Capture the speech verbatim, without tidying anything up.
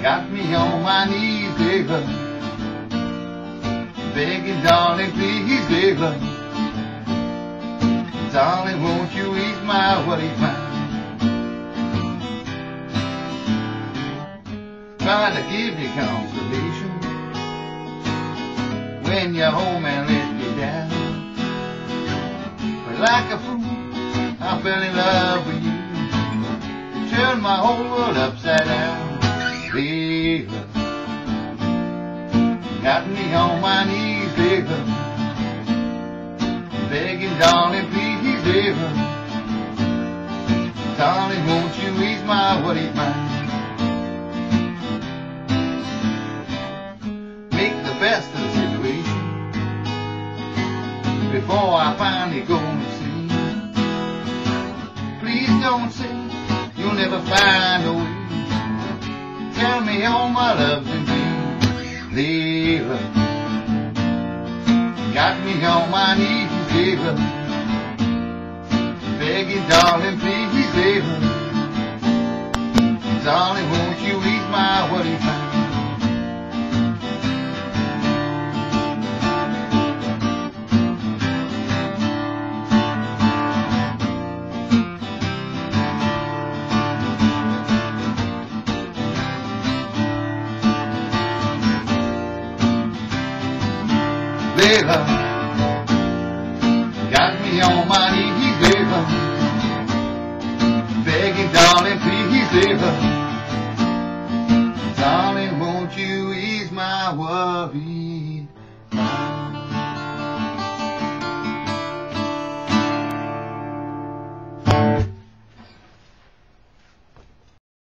got me on my knees, Layla, begging, darling, please, Layla, darling, won't you ease my worried mind? Trying to give you consolation when you're home and let me down, but like a fool I fell in love with you. You turned my whole world upside down. Layla, got me on my knees, Layla, begging, darling, please, Layla, darling, won't you ease my worried mind? Make the best of the situation before I finally go to sleep. Please don't say you'll never find a way. Tell me all my love's in vain. Layla, got me on my knees, Layla, begging, darling, please, Layla, darling, won't you ease my worried mind? Layla, got me on my knees, Layla, begging, darling, please, Layla, darling, won't you ease my worried mind?